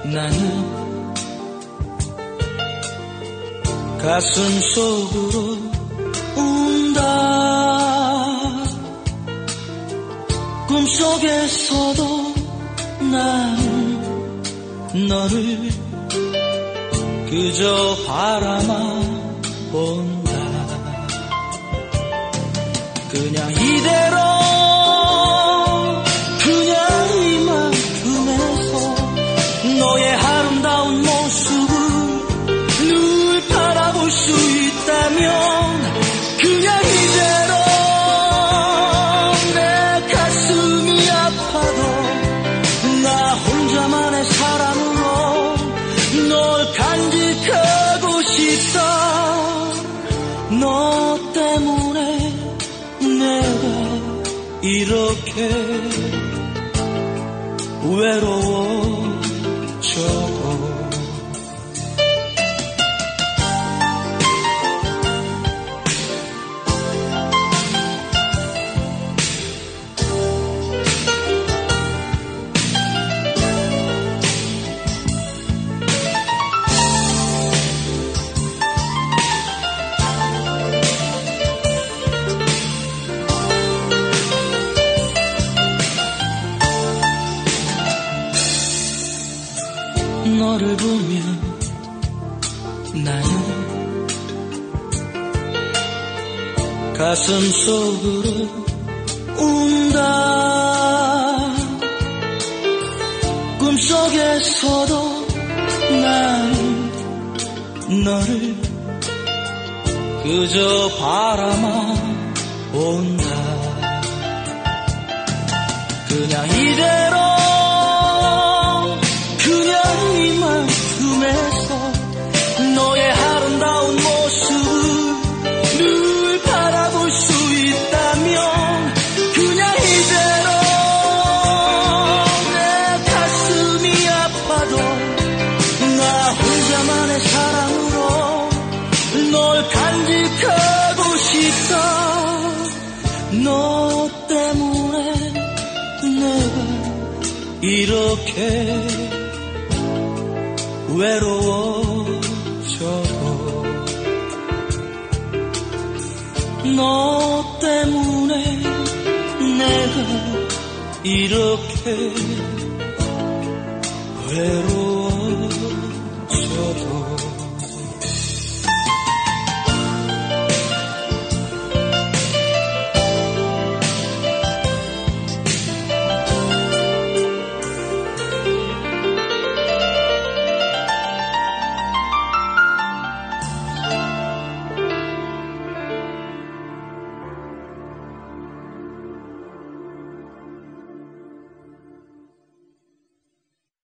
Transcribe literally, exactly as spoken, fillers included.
나는 가슴 속으로 운다. 꿈속에서도 나는 너를 그저 바라만 본다. 그냥 이대로 그냥 이만큼에서 너의 아름다운 모습을 늘 바라볼 수 있다면 그냥 이대로 내 가슴이 아파도 나 혼자만의 사랑으로 널 간직하고 싶다. 너 때문에 내가 이렇게 외로워져도 너를 보면 나는 가슴 속으로 운다. 꿈속에서도 나는 너를 그저 바라만 본다. 그냥 이대로 너의 아름다운 모습을 늘 바라볼 수 있다면 그냥 이대로 내 가슴이 아파도 나 혼자만의 사랑으로 널 간직하고 싶다. 너 때문에 내가 이렇게 외로워져도 너 때문에 내가 이렇게 외로워져도